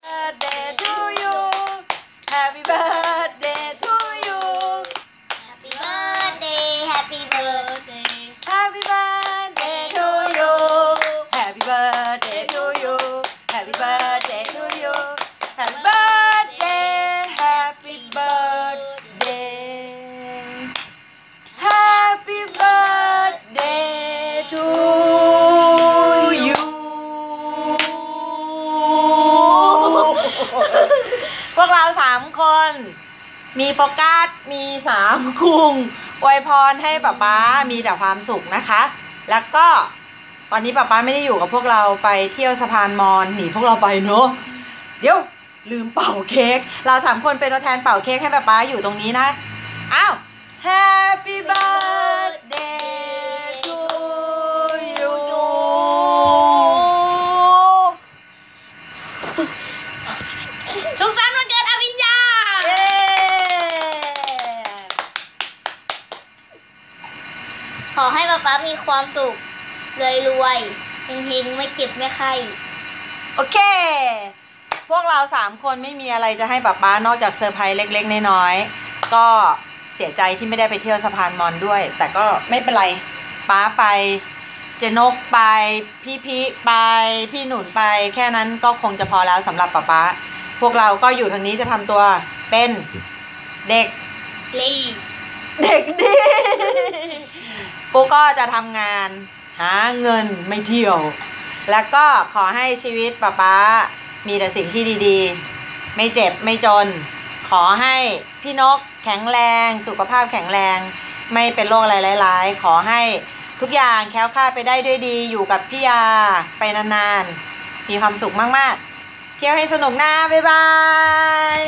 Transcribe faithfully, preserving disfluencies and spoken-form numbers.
birthday to you Happy birthday to you Happy birthday Happy birthday Happy birthday to you Happy birthday to you Happy birthday to you Happy birthday Happy birthday Happy birthday to you พวกเราสามคนมีโฟกัสมีสามคุงอวยพรให้ป๊าป๊ามีแต่ความสุขนะคะ แล้วก็ตอนนี้ป๊าป๊าไม่ได้อยู่กับพวกเราไปเที่ยวสะพานมอญหนีพวกเราไปเนอะเดี๋ยวลืมเป่าเค้กเราสามคนเป็นตัวแทนเป่าเค้กให้ป๊าป๊าอยู่ตรงนี้นะอ้าว Happy birthday to you สุขสันต์วันเกิดอภิญญาเย้ขอให้ป๊าป๊ามีความสุขรวยรวยเฮงๆไม่เจ็บไม่ไข้โอเคพวกเราสามคนไม่มีอะไรจะให้ป๊าป๊านอกจากเซอร์ไพรส์เล็กๆน้อยๆก็เสียใจที่ไม่ได้ไปเที่ยวสะพานมอญด้วย แต่ก็ไม่เป็นไรป๊าไปเจนกไปพี่พิไปพี่หนุนไปแค่นั้นก็คงจะพอแล้วสำหรับป๊าป๊าพวกเราก็อยู่ทางนี้จะทำตัวเป็นเด็กลีเด็กดีปูก็จะทำงานหาเงินไม่เที่ยวแล้วก็ขอให้ชีวิตป๊าป๊ามีแต่สิ่งที่ดีๆไม่เจ็บไม่จนขอให้พี่นกแข็งแรงสุขภาพแข็งแรงไม่เป็นโรคอะไรร้ายๆขอให้ทุกอย่างแคล้วคลาดไปได้ด้วยดีอยู่กับพี่ยาไปนานๆมีความสุขมากๆเที่ยวให้สนุกนะบ๊ายบาย